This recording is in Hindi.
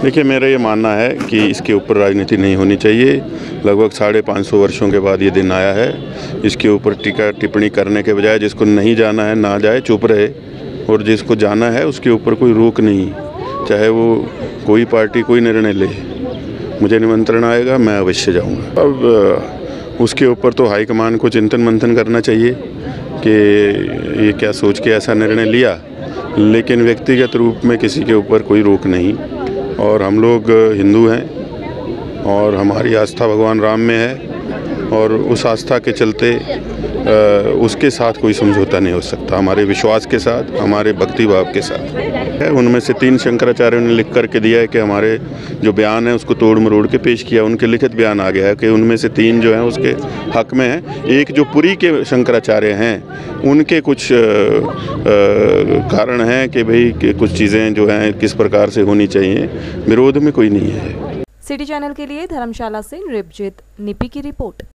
देखिए, मेरा ये मानना है कि इसके ऊपर राजनीति नहीं होनी चाहिए। लगभग 550 वर्षों के बाद ये दिन आया है। इसके ऊपर टीका टिप्पणी करने के बजाय जिसको नहीं जाना है ना जाए, चुप रहे, और जिसको जाना है उसके ऊपर कोई रोक नहीं, चाहे वो कोई पार्टी कोई निर्णय ले। मुझे निमंत्रण आएगा, मैं अवश्य जाऊंगा। अब उसके ऊपर तो हाईकमान को चिंतन मंथन करना चाहिए कि ये क्या सोच के ऐसा निर्णय लिया, लेकिन व्यक्तिगत रूप में किसी के ऊपर कोई रोक नहीं। और हम लोग हिंदू हैं और हमारी आस्था भगवान राम में है, और उस आस्था के चलते उसके साथ कोई समझौता नहीं हो सकता, हमारे विश्वास के साथ, हमारे भक्ति भाव के साथ। उनमें से 3 शंकराचार्यों ने लिख करके दिया है कि हमारे जो बयान है उसको तोड़ मरोड़ के पेश किया। उनके लिखित बयान आ गया है कि उनमें से 3 जो हैं उसके हक में हैं। एक जो पुरी के शंकराचार्य हैं उनके कुछ कारण हैं कि भाई कि कुछ चीज़ें जो हैं किस प्रकार से होनी चाहिए, विरोध में कोई नहीं है। सिटी चैनल के लिए धर्मशाला से नृपजीत निपी की रिपोर्ट।